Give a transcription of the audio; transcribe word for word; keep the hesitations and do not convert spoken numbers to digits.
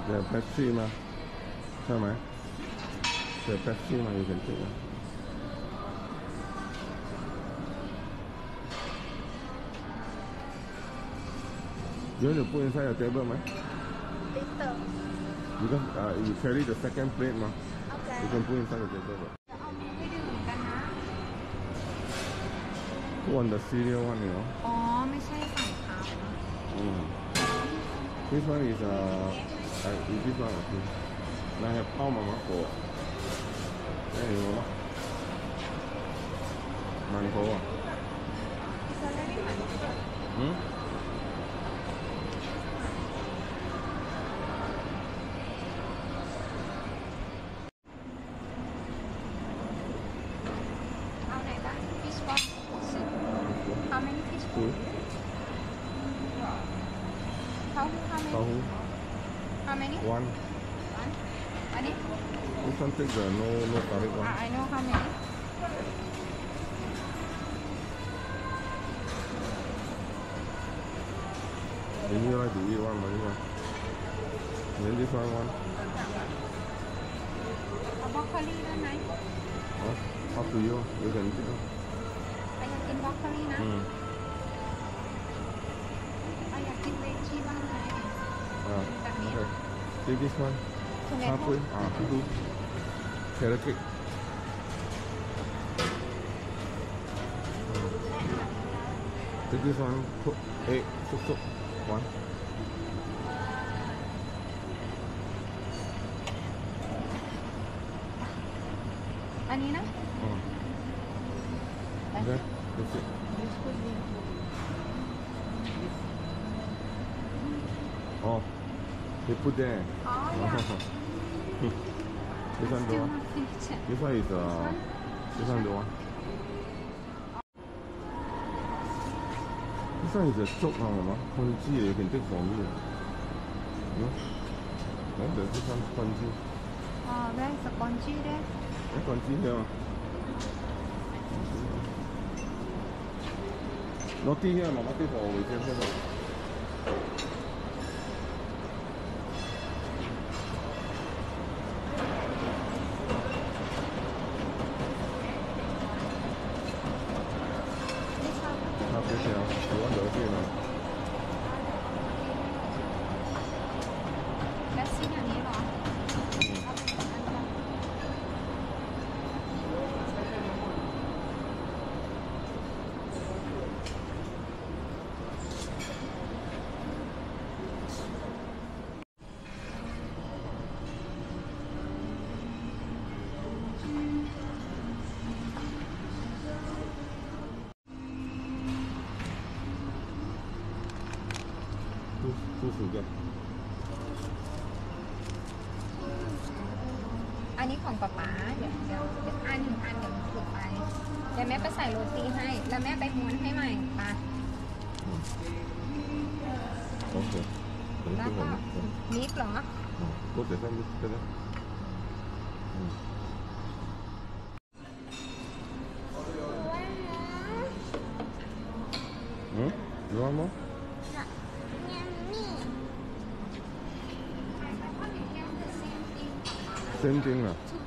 The Pepsi 嘛，ใช่ไหม The Pepsi 嘛 you can take 嘛 You want to put inside your table ไหม Later. Because uh, you carry the second plate มา Okay. You can put inside the table เอามือให้ดื่มกันนะ Put on the cereal one you know อ๋อ ไม่ใช่สั่งเขานะ mm. This one is uh, uh is this one okay and I have ข้าวมาม่าโกะได้หรือเปล่ามันโกะจะได้ไม่เหมือนกันอืมเอาไหนบ้าง Fish ball How many fish ball Two เขาหู How เต้า many หู้ How many one One อันนี้ This one take the no no garlic one I know how many And you like to eat one money one And then this one one เอาบรอกโคลีได้ไหม huh? Up to you You can take ใครอยากกินบรอกโคลีนะอืมใครอยากกินเวจี้บ้างไหมอ่า Okay Take this one คุณแม่ halfway อ่าดู Carrot cake Take this one cook egg soup soup one อันนี้นะอืม Okay that's it Oh they put there อ๋อ This one the one This one is uh This one the one This one is a choke now, mama. Congee, you can take for me. You know? Then there's this one congee. อ๋อได้สปอนจี้ได้ That congee here. Naughty here, mama. Take for we can have. Not this here. You want the okay now? และชิ้นอันนี้เหรอเอาไปอันนี้ Two, two sugar. อันนี้ของป๊าป๊าเดี๋ยวเดี๋ยวเดี๋ยวอันหนึ่งอันเดี๋ยวหลุดไปเดี๋ยวแม่ไปใส่โรตีให้แล้วแม่ไปม้วนให้ใหม่ปะ Okay. แล้วก็นิดเหรอ Put the same together. Hmm? You want more? Same thing lah.